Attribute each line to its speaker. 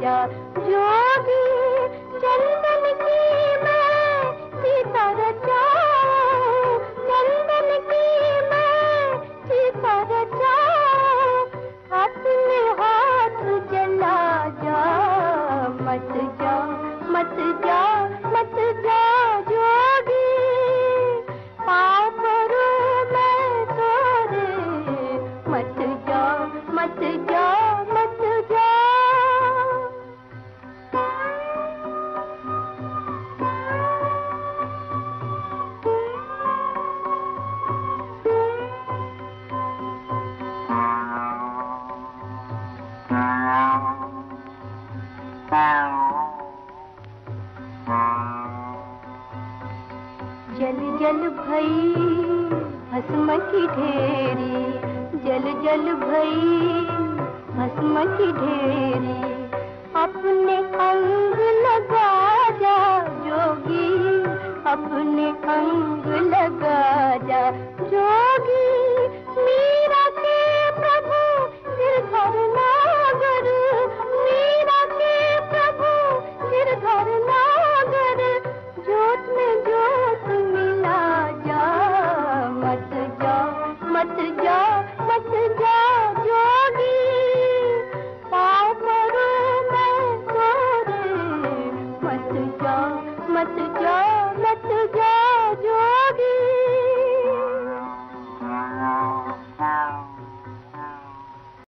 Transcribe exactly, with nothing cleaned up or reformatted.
Speaker 1: जा जोगी। चंदन की मैं सीता रचाऊं, चंदन की मैं सीता रचाऊं, अपने हाथ जला जा। मत जा मत जा मत जा जोगी, पाप करूं मैं तोरे। मत जा मत जा मत जा। जल जल भई भस्म की ढेरी, जल जल भई भस्म की ढेरी, अपने अंग लगा जा जोगी, अपने अंग लगा जा जोगी। मीरा के प्रभु गिरधर नागर, मीरा के प्रभु गिरधर नागर, जोत में जोत मिला जा। मत जा मत जा मत जा जोगी, पाप करूं मैं तोरे। मत जा मत जा